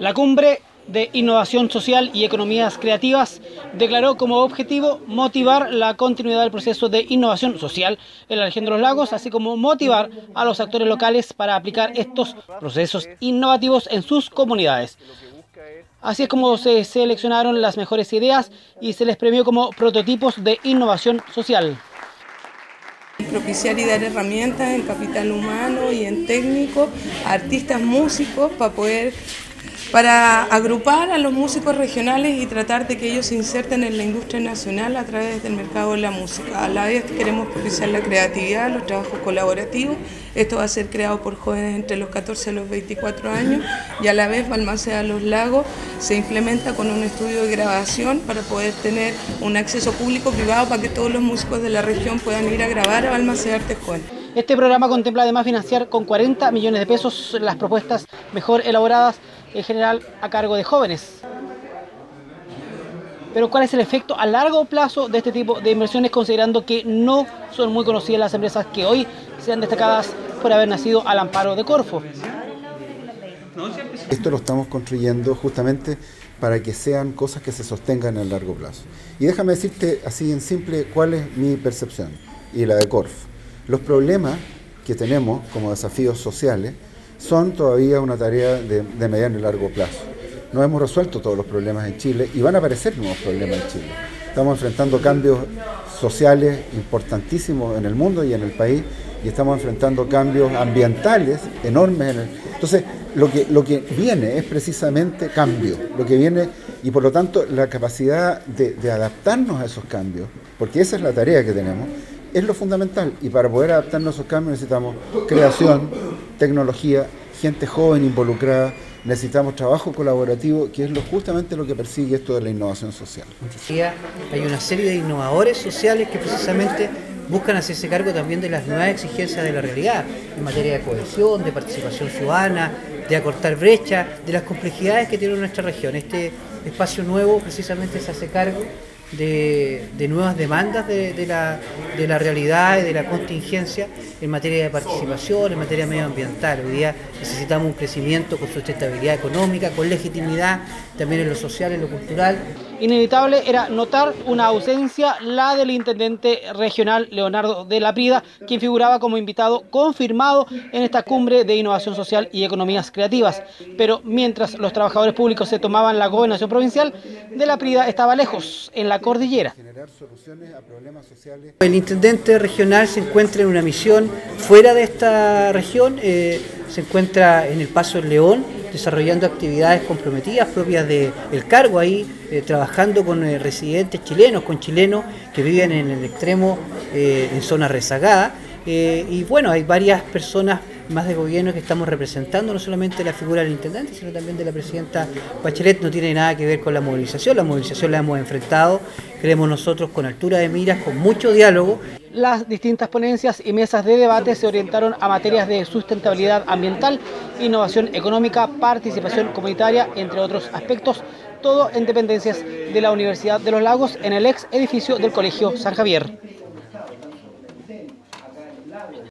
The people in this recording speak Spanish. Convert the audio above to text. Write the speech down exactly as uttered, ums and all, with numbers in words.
La cumbre de Innovación Social y Economías Creativas declaró como objetivo motivar la continuidad del proceso de innovación social en la región de los lagos, así como motivar a los actores locales para aplicar estos procesos innovativos en sus comunidades. Así es como se seleccionaron las mejores ideas y se les premió como prototipos de innovación social. Propiciar y dar herramientas en capital humano y en técnico a artistas músicos para poder para agrupar a los músicos regionales y tratar de que ellos se inserten en la industria nacional a través del mercado de la música. A la vez queremos propiciar la creatividad, los trabajos colaborativos. Esto va a ser creado por jóvenes entre los catorce y los veinticuatro años y a la vez Balmaceda Los Lagos se implementa con un estudio de grabación para poder tener un acceso público-privado para que todos los músicos de la región puedan ir a grabar a Balmaceda Artes Jóvenes. Este programa contempla además financiar con cuarenta millones de pesos las propuestas mejor elaboradas, en general a cargo de jóvenes. Pero ¿cuál es el efecto a largo plazo de este tipo de inversiones, considerando que no son muy conocidas las empresas que hoy sean destacadas por haber nacido al amparo de Corfo? Esto lo estamos construyendo justamente para que sean cosas que se sostengan a largo plazo. Y déjame decirte así en simple cuál es mi percepción y la de Corfo. Los problemas que tenemos como desafíos sociales son todavía una tarea de, de mediano y largo plazo. No hemos resuelto todos los problemas en Chile y van a aparecer nuevos problemas en Chile. Estamos enfrentando cambios sociales importantísimos en el mundo y en el país y estamos enfrentando cambios ambientales enormes. En el... Entonces, lo que, lo que viene es precisamente cambio, lo que viene y por lo tanto la capacidad de, de adaptarnos a esos cambios, porque esa es la tarea que tenemos, es lo fundamental, y para poder adaptarnos a esos cambios necesitamos creación, tecnología, gente joven involucrada, necesitamos trabajo colaborativo, que es lo, justamente lo que persigue esto de la innovación social. Hay una serie de innovadores sociales que precisamente buscan hacerse cargo también de las nuevas exigencias de la realidad, en materia de cohesión, de participación ciudadana, de acortar brechas, de las complejidades que tiene nuestra región. Este espacio nuevo precisamente se hace cargo De, de nuevas demandas de, de, la, de la realidad y de la contingencia en materia de participación, en materia medioambiental. Hoy día necesitamos un crecimiento con sustentabilidad económica, con legitimidad, también en lo social, en lo cultural. Inevitable era notar una ausencia, la del intendente regional Leonardo de la Prida, quien figuraba como invitado confirmado en esta cumbre de innovación social y economías creativas. Pero mientras los trabajadores públicos se tomaban la gobernación provincial, de la Prida estaba lejos, en la cordillera. El intendente regional se encuentra en una misión fuera de esta región, eh, se encuentra en el Paso del León, desarrollando actividades comprometidas propias del cargo ahí, eh, trabajando con eh, residentes chilenos, con chilenos que viven en el extremo, eh, en zona rezagada. Eh, y bueno, hay varias personas más de gobierno que estamos representando, no solamente la figura del intendente, sino también de la presidenta Bachelet. No tiene nada que ver con la movilización, la movilización la hemos enfrentado, creemos nosotros, con altura de miras, con mucho diálogo. Las distintas ponencias y mesas de debate se orientaron a materias de sustentabilidad ambiental, innovación económica, participación comunitaria, entre otros aspectos, todo en dependencias de la Universidad de los Lagos, en el ex edificio del Colegio San Javier.